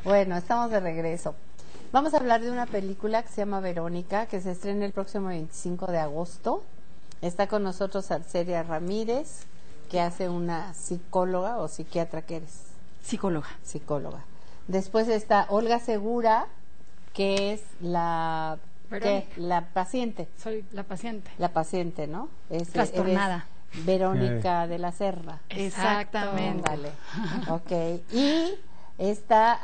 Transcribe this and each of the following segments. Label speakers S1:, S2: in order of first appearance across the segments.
S1: Bueno, estamos de regreso. Vamos a hablar de una película que se llama Verónica, que se estrena el próximo 25 de agosto. Está con nosotros Arcelia Ramírez, que hace una psicóloga o psiquiatra, ¿qué eres?
S2: Psicóloga.
S1: Psicóloga. Después está Olga Segura, que es la paciente.
S3: Soy la paciente.
S1: La paciente, ¿no?
S3: Trastornada.
S1: Verónica de la Serra.
S3: Exactamente.
S1: Vale. Ok. Y está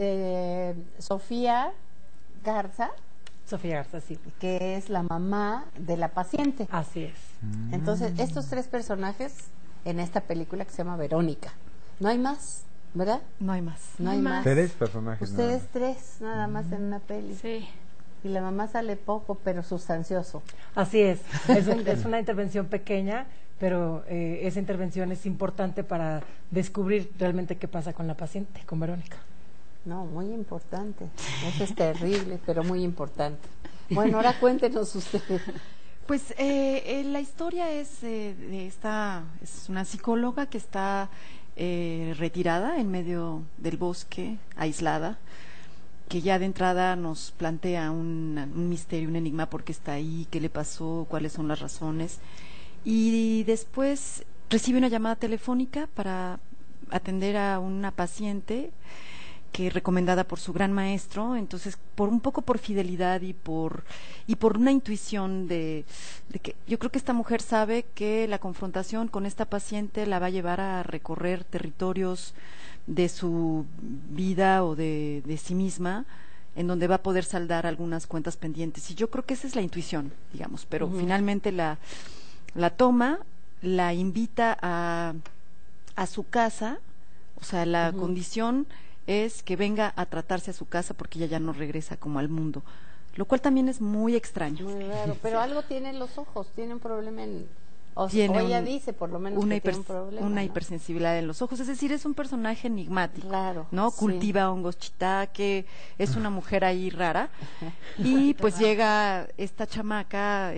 S1: Sofía Garza.
S2: Sofía Garza, sí.
S1: Que es la mamá de la paciente.
S2: Así es.
S1: Entonces, estos tres personajes en esta película que se llama Verónica. No hay más, ¿verdad?
S2: No hay más.
S1: No hay más.
S4: Tres personajes.
S1: Ustedes tres nada más en una peli.
S3: Sí.
S1: Y la mamá sale poco, pero sustancioso.
S2: Así es. Es una intervención pequeña, pero esa intervención es importante para descubrir realmente qué pasa con la paciente, con Verónica.
S1: No, muy importante. Eso es terrible, pero muy importante. Bueno, ahora cuéntenos ustedes.
S5: Pues la historia es es una psicóloga que está retirada en medio del bosque, aislada, que ya de entrada nos plantea un misterio, un enigma, por qué está ahí, qué le pasó, cuáles son las razones. Y después recibe una llamada telefónica para atender a una paciente que recomendada por su gran maestro. Entonces, un poco por fidelidad y por una intuición de que yo creo que esta mujer sabe que la confrontación con esta paciente la va a llevar a recorrer territorios de su vida o de sí misma, en donde va a poder saldar algunas cuentas pendientes. Y yo creo que esa es la intuición, digamos, pero finalmente la toma, la invita a su casa, o sea, la condición es que venga a tratarse a su casa porque ella ya no regresa como al mundo, lo cual también es muy extraño.
S1: Muy raro, pero algo tienen los ojos, tiene un problema o ella dice por lo menos que tiene un problema,
S5: una
S1: ¿no?
S5: hipersensibilidad en los ojos, es decir, es un personaje enigmático,
S1: claro,
S5: ¿no?
S1: sí.
S5: Cultiva hongos shiitake, es una mujer ahí rara, y pues llega esta chamaca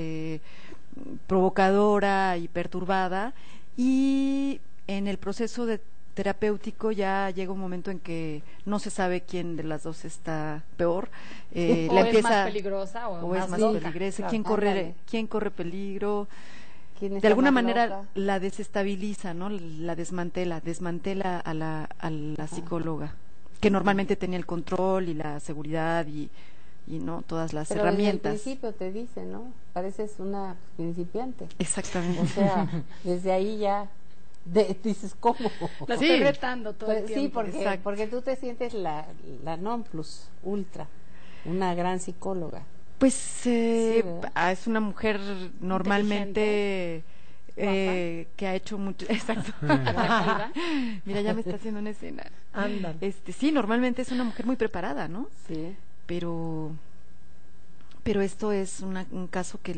S5: provocadora y perturbada, y en el proceso terapéutico ya llega un momento en que no se sabe quién de las dos está peor,
S3: O es más peligrosa o
S5: es más
S3: loca.
S5: peligrosa,
S1: Claro.
S5: quién corre peligro.
S1: ¿Quién
S5: De
S1: está
S5: alguna
S1: más
S5: manera
S1: loca?
S5: la desestabiliza, ¿no? La desmantela a la psicóloga, que normalmente tenía el control y la seguridad y no todas las
S1: Pero
S5: herramientas.
S1: desde el principio te dice, ¿no? Pareces una principiante.
S5: Exactamente.
S1: O sea, desde ahí ya dices, ¿cómo?
S3: La estoy retando todo el
S1: Pues,
S3: tiempo.
S1: sí, porque tú te sientes la non plus ultra, una gran psicóloga.
S5: Pues
S1: ¿verdad?
S5: es una mujer normalmente que ha hecho mucho. Exacto.
S3: Atractiva.
S5: Mira, ya me está haciendo una escena.
S2: Ándale.
S5: Sí, normalmente es una mujer muy preparada, ¿no?
S1: Sí.
S5: Pero esto es un caso que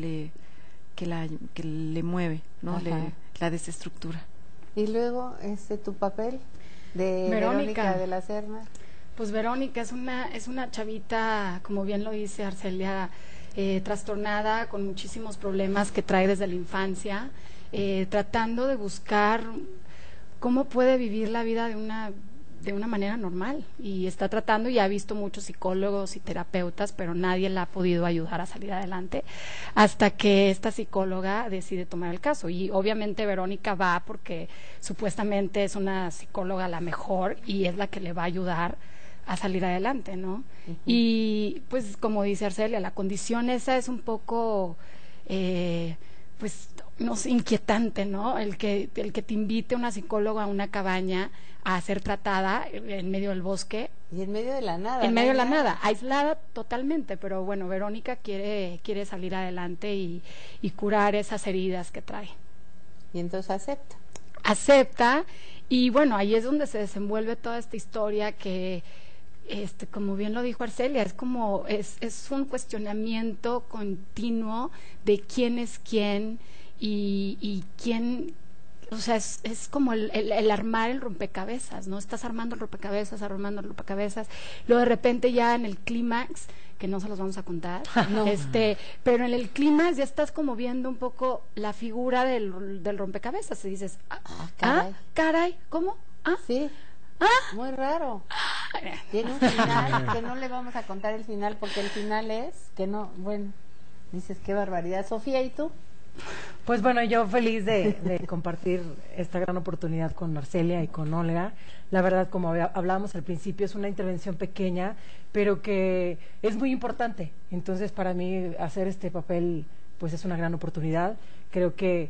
S5: le mueve, ¿no?
S1: Ajá.
S5: La desestructura.
S1: Y luego, tu papel de Verónica de la Serna.
S3: Pues Verónica es una chavita, como bien lo dice Arcelia, trastornada, con muchísimos problemas que trae desde la infancia, tratando de buscar cómo puede vivir la vida de una manera normal, y está tratando, y ha visto muchos psicólogos y terapeutas, pero nadie la ha podido ayudar a salir adelante, hasta que esta psicóloga decide tomar el caso. Y obviamente Verónica va porque supuestamente es una psicóloga la mejor y es la que le va a ayudar a salir adelante, ¿no? Y pues como dice Arcelia, la condición esa es un poco pues no sé, inquietante, ¿no? El que te invite una psicóloga a una cabaña a ser tratada en medio del bosque.
S1: Y en medio de la nada.
S3: En medio de la nada, aislada totalmente, pero bueno, Verónica quiere salir adelante y curar esas heridas que trae.
S1: Y entonces
S3: Acepta, y bueno, ahí es donde se desenvuelve toda esta historia que como bien lo dijo Arcelia, es un cuestionamiento continuo de quién es quién y quién, o sea, es como el armar el rompecabezas, ¿no? Estás armando el rompecabezas, luego de repente ya en el clímax, que no se los vamos a contar, pero en el clímax ya estás como viendo un poco la figura del rompecabezas, y dices, caray, ¿cómo?
S1: Sí. Muy raro. Tiene un final que no le vamos a contar el final porque el final es que no, bueno, dices qué barbaridad. Sofía, ¿y tú?
S2: Pues bueno, yo feliz de compartir esta gran oportunidad con Arcelia y con Olga. La verdad, como hablábamos al principio, es una intervención pequeña, pero que es muy importante. Entonces, para mí, hacer este papel, pues es una gran oportunidad. Creo que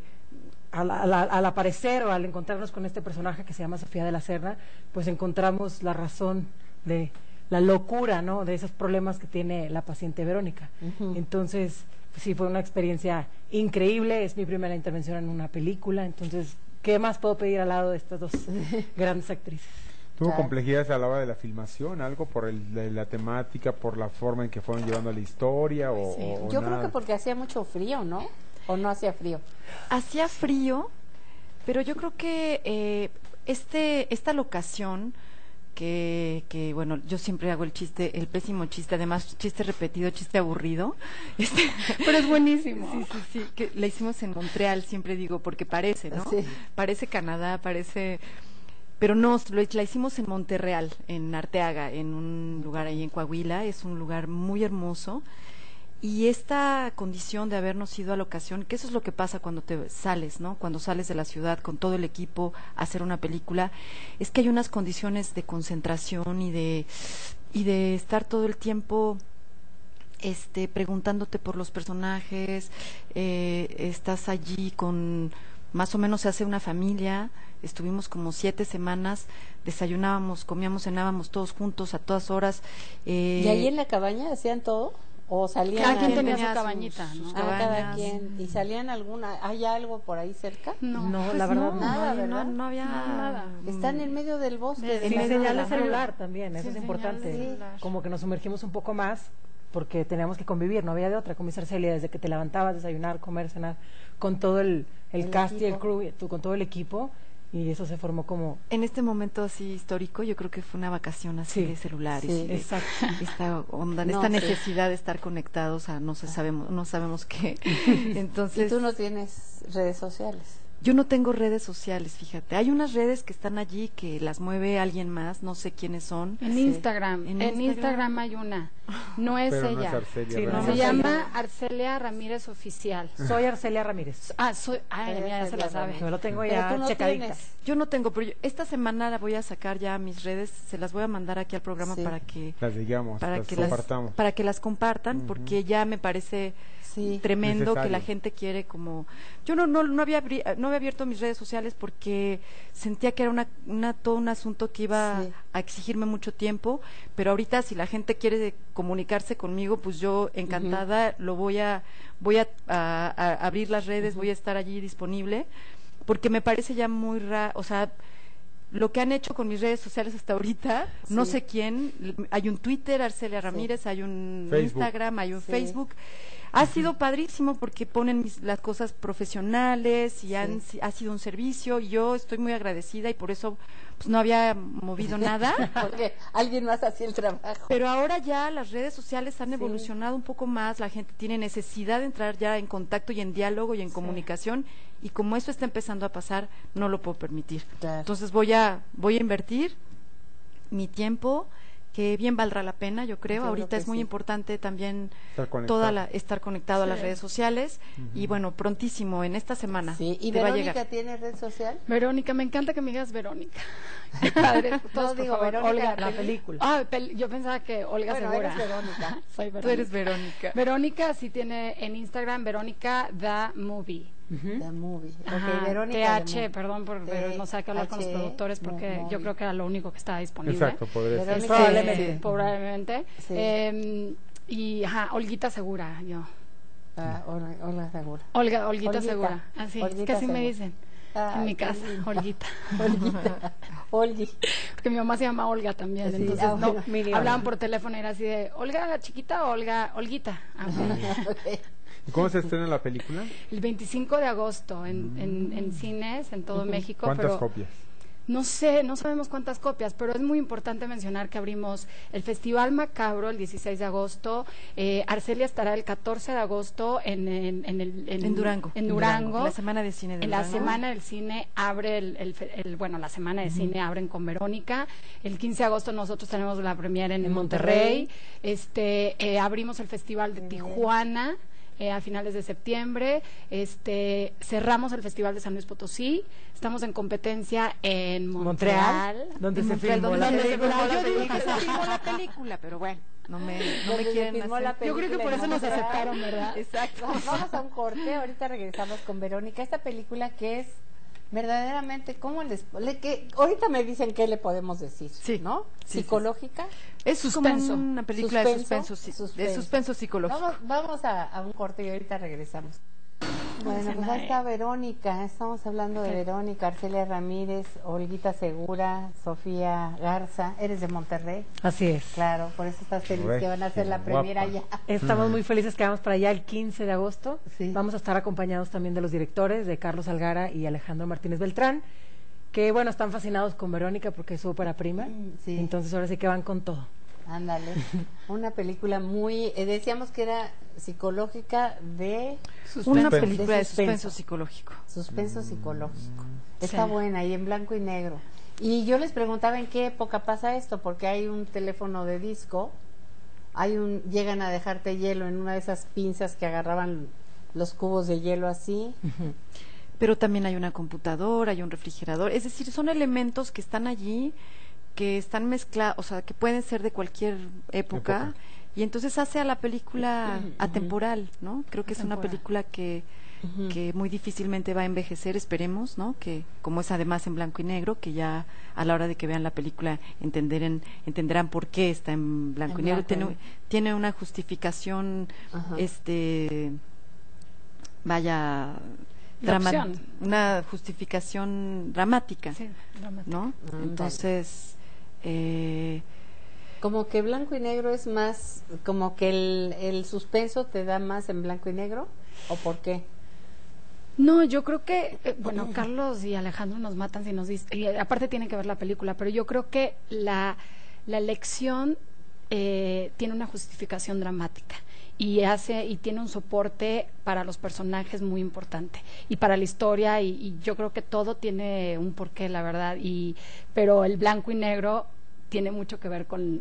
S2: al aparecer o al encontrarnos con este personaje que se llama Sofía de la Serna, pues encontramos la razón de la locura, ¿no?, de esos problemas que tiene la paciente Verónica. Entonces, sí, fue una experiencia increíble, es mi primera intervención en una película, entonces, ¿qué más puedo pedir al lado de estas dos grandes actrices?
S4: ¿Tuvo complejidades a la hora de la filmación? ¿Algo por la temática, por la forma en que fueron llevando la historia? O
S1: Yo
S4: nada?
S1: creo que porque hacía mucho frío, ¿no? ¿O no hacía frío?
S5: Hacía frío, pero yo creo que esta locación que bueno, yo siempre hago el pésimo chiste, además chiste repetido, chiste aburrido.
S3: Pero es buenísimo.
S5: Sí, que la hicimos en Montreal, siempre digo, porque parece, ¿no?
S1: Sí.
S5: Parece Canadá, parece... Pero no, la hicimos en Monterreal, en Arteaga, en un lugar ahí en Coahuila, es un lugar muy hermoso. Y esta condición de habernos ido a la ocasión, que eso es lo que pasa cuando te sales, ¿no? Cuando sales de la ciudad con todo el equipo a hacer una película, es que hay unas condiciones de concentración y de estar todo el tiempo preguntándote por los personajes, estás allí con, más o menos se hace una familia, estuvimos como 7 semanas, desayunábamos, comíamos, cenábamos todos juntos a todas horas.
S1: ¿Y ahí en la cabaña hacían todo? ¿O salían?
S3: Cada quien tenía
S5: tenía
S3: su cabañita,
S5: sus
S3: ¿no?
S5: cabañas.
S1: Cada quien. ¿Y salían alguna? ¿Hay algo por ahí cerca?
S2: No,
S3: pues
S2: la verdad
S3: no.
S1: Nada,
S5: No,
S1: ¿verdad?
S5: no había
S3: nada.
S1: Están en medio del bosque.
S3: En
S2: Sin
S3: medio
S2: señal
S3: de
S2: de
S3: la
S2: celular también, eso
S3: Sin
S2: es
S3: señal de
S2: importante.
S3: celular.
S2: Como que nos sumergimos un poco más porque teníamos que convivir, no había de otra, como dice Arcelia, desde que te levantabas, desayunar, comer, cenar, con todo el cast y el crew, con todo el equipo, y eso se formó como...
S5: En este momento así histórico, yo creo que fue una vacación así
S2: Sí,
S5: de celulares,
S1: sí,
S5: y de
S2: exacto.
S5: esta onda,
S1: No,
S5: esta
S1: sí.
S5: necesidad de estar conectados a no sabemos qué.
S1: Y
S5: Entonces,
S1: tú no tienes redes sociales.
S5: yo no tengo redes sociales, fíjate. Hay unas redes que están allí que las mueve alguien más, no sé quiénes son.
S3: En
S1: Sí.
S5: En
S3: En
S5: Instagram.
S3: Instagram hay una. No es
S4: Pero no
S3: ella.
S4: es Arcelia,
S2: Sí,
S4: ¿verdad?
S2: no,
S3: Se
S2: no
S3: llama Arcelia Ramírez Oficial.
S2: Soy Arcelia Ramírez.
S3: Ay, mira, ya se la sabe.
S2: Yo lo tengo
S1: Pero
S2: ya
S1: tú no
S2: checadita.
S1: tienes.
S5: Yo no tengo, pero esta semana la voy a sacar ya a mis redes, se las voy a mandar aquí al programa
S1: Sí.
S5: para que
S4: Las digamos, las compartamos.
S5: para que las compartan, porque ya me parece
S1: Sí.
S5: tremendo que la
S4: Necesario.
S5: gente quiere como... Yo no había abierto mis redes sociales porque sentía que era todo un asunto que iba
S1: Sí.
S5: a exigirme mucho tiempo, pero ahorita si la gente quiere comunicarse conmigo, pues yo encantada voy a abrir las redes, voy a estar allí disponible, porque me parece ya muy raro, o sea, lo que han hecho con mis redes sociales hasta ahorita, no
S1: Sí.
S5: sé quién, hay un Twitter, Arcelia Ramírez, hay un
S4: Facebook.
S5: Instagram, hay un
S1: Sí.
S5: Facebook. Ha sido padrísimo porque ponen las cosas profesionales y ha sido un servicio y yo estoy muy agradecida y por eso pues no había movido nada.
S1: Porque alguien más hacía el trabajo.
S5: Pero ahora ya las redes sociales han
S1: Sí.
S5: evolucionado un poco más, la gente tiene necesidad de entrar ya en contacto y en diálogo y en comunicación y como eso está empezando a pasar, no lo puedo permitir.
S1: Claro.
S5: Entonces voy a invertir mi tiempo, que bien valdrá la pena, yo creo.
S1: Yo
S5: Ahorita
S1: creo que
S5: es muy
S1: sí.
S5: importante también
S4: Estar conectado.
S5: estar conectado a las
S3: Sí.
S5: redes sociales y bueno, prontísimo, en esta semana
S1: Sí. ¿Y
S5: te va a
S1: Verónica
S5: llegar.
S1: tiene red social?
S3: Verónica, me encanta que me digas Verónica. Qué padre. Todos, por
S1: digo,
S3: favor,
S1: Verónica,
S3: Olga.
S2: La película.
S3: Yo pensaba que Olga
S1: Bueno,
S3: Segura.
S1: eres Verónica.
S3: Soy Verónica.
S5: Tú eres Verónica.
S3: Verónica sí tiene en Instagram Verónica The Movie.
S1: The Movie.
S3: Ajá,
S1: Ok, Verónica.
S3: TH, perdón, pero no sé qué hablar con los productores porque yo creo que era lo único que estaba disponible.
S4: Exacto, podría ser.
S1: Verónica
S2: Probablemente.
S3: Probablemente.
S1: Sí.
S3: Y Olguita Segura, yo.
S1: Hola, Segura.
S3: Olguita
S1: Olguita.
S3: Segura. Así, es
S1: Olguita
S3: que así me
S1: Segura.
S3: dicen.
S1: Ay,
S3: En mi
S1: qué
S3: casa,
S1: lindo.
S3: Olguita.
S1: Olguita. Olgui.
S3: Porque mi mamá se llama Olga también,
S1: Sí,
S3: entonces
S1: bueno,
S2: mini
S3: hablaban
S2: Olga.
S3: por teléfono y era así de Olga la chiquita o Olguita.
S1: Ok.
S4: ¿Y cómo se estrena la película?
S3: El 25 de agosto en cines en todo México,
S4: ¿Cuántas
S3: pero
S4: copias?
S3: No sé, no sabemos cuántas copias, pero es muy importante mencionar que abrimos el Festival Macabro el 16 de agosto. Arcelia estará el 14 de agosto en
S5: Durango.
S3: En Durango.
S5: La Semana de Cine de
S3: En
S5: Durango.
S3: la Semana del Cine abre la Semana de Cine abren con Verónica. El 15 de agosto nosotros tenemos la premiere en Monterrey. Abrimos el Festival de Tijuana. A finales de septiembre, cerramos el Festival de San Luis Potosí, estamos en competencia en Montreal,
S2: donde
S5: En
S2: se
S5: Montreal,
S2: filmó
S5: donde
S2: la
S5: se
S2: película.
S5: filmó la película. Se filmó la película, pero bueno, no me quieren hacer.
S3: Yo creo que por eso nos aceptaron, ¿verdad?
S5: Exacto.
S1: Vamos a un corte, ahorita regresamos con Verónica. Esta película que es verdaderamente, ¿cómo que ahorita me dicen qué le podemos decir,
S5: Sí,
S1: ¿no?
S5: sí,
S1: Psicológica.
S5: Es
S3: Suspenso.
S5: como una película de suspenso, de suspenso psicológico.
S1: Vamos a un corte y ahorita regresamos. Bueno, pues ahí está Verónica, estamos hablando de Verónica, Arcelia Ramírez, Olguita Segura, Sofía Garza. ¿Eres de Monterrey?
S2: Así es.
S1: Claro, por eso estás feliz que van a hacer la
S4: Guapa.
S1: premiera allá.
S2: Estamos muy felices que vamos para allá el 15 de agosto.
S1: Sí.
S2: Vamos a estar acompañados también de los directores, de Carlos Algara y Alejandro Martínez Beltrán, que bueno, están fascinados con Verónica porque es su ópera prima.
S1: Sí.
S2: Entonces ahora sí que van con todo.
S1: Ándale, una película muy, decíamos que era psicológica de
S5: Una
S4: Suspenso.
S5: película de
S1: suspenso.
S5: suspenso psicológico.
S1: suspenso psicológico. Está
S5: Sí.
S1: buena y en blanco y negro. Y yo les preguntaba en qué época pasa esto, porque hay un teléfono de disco, llegan a dejarte hielo en una de esas pinzas que agarraban los cubos de hielo así.
S5: Pero también hay una computadora, hay un refrigerador, es decir, son elementos que están allí, que están mezclados, o sea, que pueden ser de cualquier época. Y entonces hace a la película atemporal, ¿no? Creo que es una película que muy difícilmente va a envejecer, esperemos, ¿no? Que como es además en blanco y negro, que ya a la hora de que vean la película entenderán por qué está en blanco y negro. Tiene una justificación,
S1: Ajá.
S5: vaya, una justificación dramática,
S3: Sí, dramático.
S5: ¿no?
S1: Ándale.
S5: Entonces,
S1: Como que blanco y negro es más, como que el suspenso te da más en blanco y negro, ¿o por qué?
S3: No, yo creo que, bueno, Carlos y Alejandro nos matan si nos dicen, y aparte tienen que ver la película, pero yo creo que la elección tiene una justificación dramática y tiene un soporte para los personajes muy importante y para la historia y yo creo que todo tiene un porqué, la verdad, pero el blanco y negro tiene mucho que ver con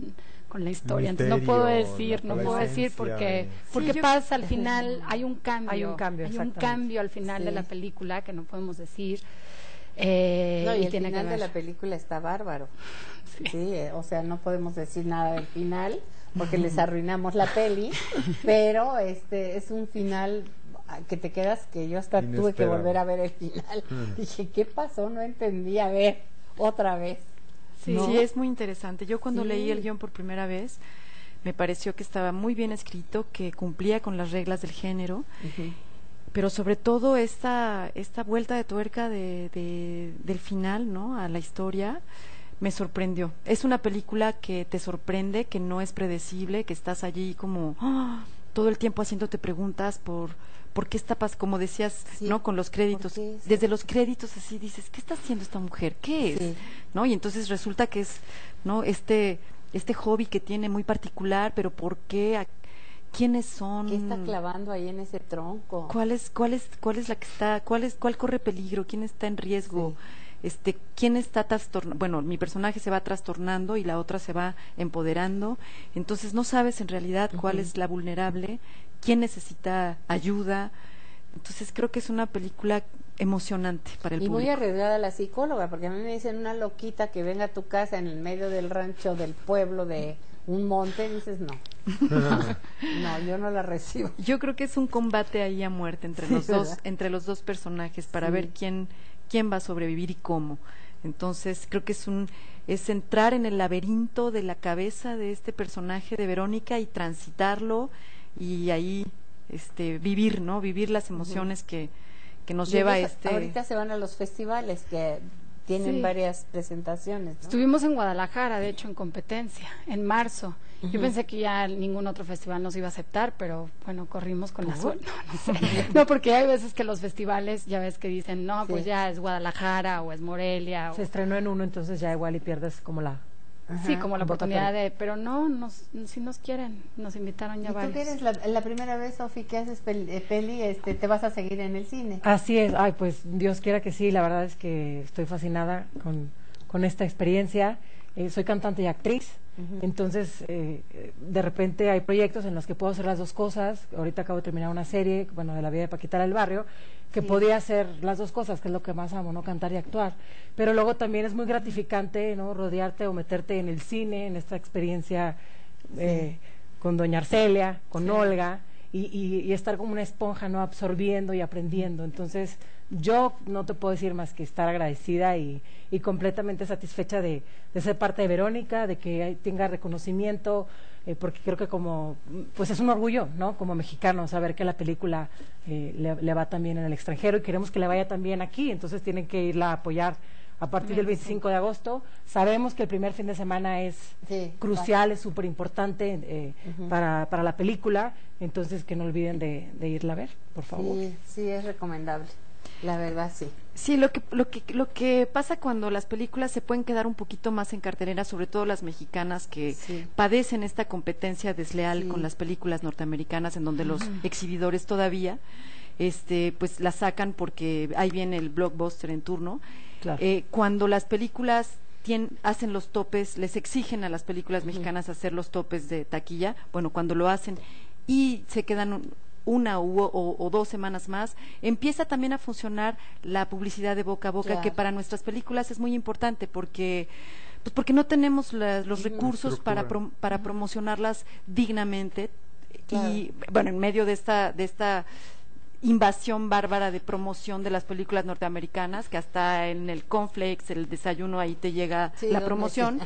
S3: la historia. Entonces no puedo decir porque pasa al final, hay un cambio,
S2: Hay un cambio,
S3: hay un
S2: exactamente.
S3: cambio al final de
S1: Sí.
S3: la película que no podemos decir.
S1: No, y el
S3: tiene
S1: final
S3: que
S1: de
S3: ver.
S1: la película está bárbaro. Sí, o sea, no podemos decir nada del final porque les arruinamos la peli, pero es un final que te quedas, que yo hasta tuve que
S4: Inesperado.
S1: volver a ver el final. Dije, ¿qué pasó? No entendí, a ver, otra vez.
S5: sí,
S1: ¿No?
S5: sí, es muy interesante. Yo cuando
S1: Sí.
S5: leí el guión por primera vez, me pareció que estaba muy bien escrito, que cumplía con las reglas del género, pero sobre todo esta vuelta de tuerca del final, ¿no? A la historia, me sorprendió. Es una película que te sorprende, que no es predecible, que estás allí como todo el tiempo haciéndote preguntas por qué está pasando, como decías,
S1: Sí,
S5: ¿no? Con los créditos.
S1: ¿por qué? Sí.
S5: Desde los créditos así dices, ¿qué está haciendo esta mujer? ¿Qué es?
S1: Sí.
S5: ¿No? Y entonces resulta que es, ¿no? Este hobby que tiene muy particular, pero ¿por qué? ¿Quiénes son?
S1: ¿Qué está clavando ahí en ese tronco?
S5: ¿Cuál es la que está, cuál corre peligro? ¿Quién está en riesgo? ¿Quién está trastornando? Bueno, mi personaje se va trastornando y la otra se va empoderando. Entonces no sabes en realidad cuál es la vulnerable, quién necesita ayuda. Entonces creo que es una película emocionante para el
S1: Y muy
S5: público.
S1: arriesgada la psicóloga, porque a mí me dicen una loquita que venga a tu casa en el medio del rancho, del pueblo, de un monte, y dices no. No, yo no la recibo.
S5: Yo creo que es un combate ahí a muerte entre
S1: Sí,
S5: los
S1: ¿verdad?
S5: dos personajes para
S1: Sí.
S5: ver quién va a sobrevivir y cómo. Entonces creo que es entrar en el laberinto de la cabeza de este personaje de Verónica y transitarlo y ahí vivir, ¿no? Vivir las emociones que nos
S1: Y
S5: lleva a
S1: ellos ahorita se van a los festivales que tienen
S3: Sí.
S1: varias presentaciones, ¿no?
S3: Estuvimos en Guadalajara, de hecho, en competencia, en marzo, Yo pensé que ya ningún otro festival nos iba a aceptar, pero bueno, corrimos con la suerte. No, no sé. No, porque hay veces que los festivales, ya ves que dicen, no, pues ya es Guadalajara o es Morelia.
S2: Se estrenó en uno, entonces ya igual y pierdes como la...
S3: Sí, como la oportunidad de... Pero no, si nos quieren, nos invitaron ya
S1: ¿Y
S3: varios.
S1: tú que eres la primera vez, Sofi, que haces peli, te vas a seguir en el cine?
S2: Así es, ay, pues Dios quiera que sí, la verdad es que estoy fascinada con esta experiencia. Soy cantante y actriz, entonces de repente hay proyectos en los que puedo hacer las dos cosas. Ahorita acabo de terminar una serie, bueno, de la vida de Paquita del Barrio, que podía hacer las dos cosas, que es lo que más amo, ¿no? Cantar y actuar. Pero luego también es muy gratificante, ¿no? Rodearte o meterte en el cine, en esta experiencia con doña Arcelia, con Olga, y estar como una esponja, ¿no? Absorbiendo y aprendiendo. Entonces, yo no te puedo decir más que estar agradecida y completamente satisfecha de ser parte de Verónica, de que tenga reconocimiento, porque creo que pues es un orgullo, ¿no? Como mexicano, saber que la película le va también en el extranjero y queremos que le vaya también aquí, entonces tienen que irla a apoyar a partir del 25 de agosto. Sabemos que el primer fin de semana es crucial, es súper importante para la película, entonces que no olviden de irla a ver, por favor.
S1: Sí, es recomendable. La verdad, sí.
S5: Sí, lo que pasa cuando las películas se pueden quedar un poquito más en cartelera, sobre todo las mexicanas que padecen esta competencia desleal con las películas norteamericanas, en donde los exhibidores todavía pues la sacan porque ahí viene el blockbuster en turno.
S2: Claro.
S5: Cuando las películas hacen los topes, les exigen a las películas mexicanas hacer los topes de taquilla, bueno, cuando lo hacen y se quedan una o 2 semanas más, empieza también a funcionar la publicidad de boca a boca, que para nuestras películas es muy importante porque no tenemos los recursos para promocionarlas dignamente. Y bueno, en medio de esta invasión bárbara de promoción de las películas norteamericanas, que hasta en el cornflakes, el desayuno, ahí te llega la promoción.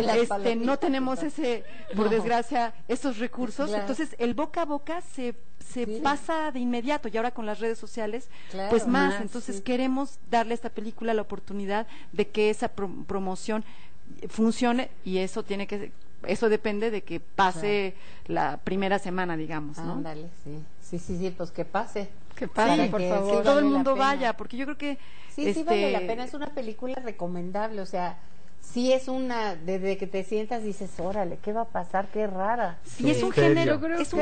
S5: No tenemos por desgracia, esos recursos. Entonces, el boca a boca se pasa de inmediato, y ahora con las redes sociales, pues más. Entonces, queremos darle a esta película la oportunidad de que esa promoción funcione, y eso depende de que pase la primera semana, digamos, ¿no?
S1: Ándale, sí, pues que pase.
S3: Que pase, por favor.
S5: Que todo el mundo vaya, porque yo creo que...
S1: Sí vale la pena, es una película recomendable, o sea, sí es desde que te sientas dices, órale, ¿qué va a pasar? Qué rara.
S5: Y es un género,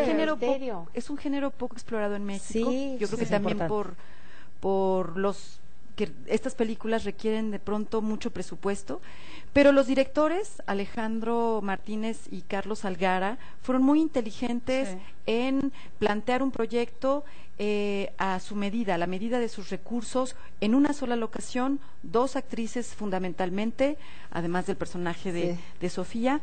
S5: es un género poco explorado en México. Yo creo que también por los que estas películas requieren de pronto mucho presupuesto, pero los directores Alejandro Martínez y Carlos Algara fueron muy inteligentes en plantear un proyecto a su medida, a la medida de sus recursos, en una sola locación, 2 actrices fundamentalmente, además del personaje de Sofía,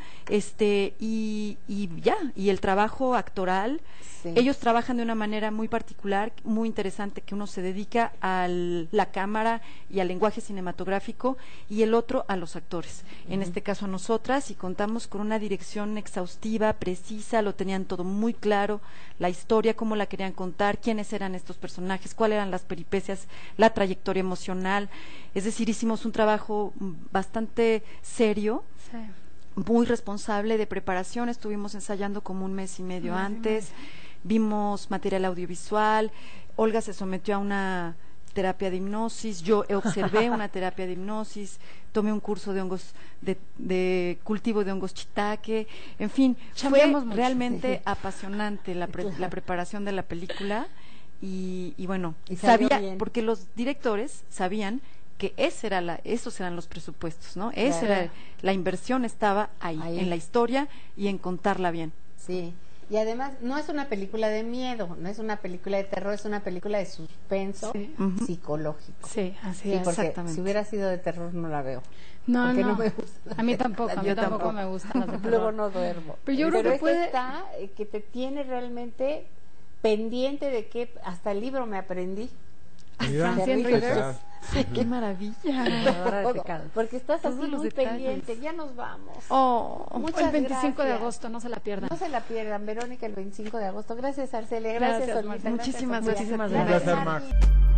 S5: y el trabajo actoral. Ellos trabajan de una manera muy particular, muy interesante, que uno se dedica a la cámara y al lenguaje cinematográfico, y el otro a los actores. En este caso a nosotras, y contamos con una dirección exhaustiva, precisa, lo tenían todo muy claro, la historia, cómo la querían contar, quiénes eran estos personajes, cuáles eran las peripecias, la trayectoria emocional. Es decir, hicimos un trabajo bastante serio, muy responsable de preparación. Estuvimos ensayando como 1 mes y medio antes, vimos material audiovisual, Olga se sometió a una terapia de hipnosis, yo observé una terapia de hipnosis, tomé un curso de hongos, de cultivo de hongos shiitake, en fin, fue realmente apasionante la preparación de la película, y bueno, porque los directores sabían que esos eran los presupuestos, ¿no? La inversión estaba ahí, en la historia y en contarla bien.
S1: Sí. Y además, no es una película de miedo, no es una película de terror, es una película de suspenso psicológico.
S3: Sí, así es.
S1: Porque
S3: Exactamente.
S1: si hubiera sido de terror no la veo.
S3: No
S1: me gusta.
S3: A mí tampoco, me gustan las de terror.
S1: Luego no duermo.
S3: Pero yo creo que puede...
S1: está que te tiene realmente pendiente de que hasta el libro me aprendí.
S3: Francine Rivers.
S5: Sí, qué maravilla.
S1: Porque estás así muy pendiente. Ya nos vamos.
S3: Muchas el 25 de agosto, no se la pierdan.
S1: No se la pierdan, Verónica, el 25 de agosto. Gracias, Arcelia. Gracias, Olga.
S5: Muchísimas gracias.
S4: Un placer, Max.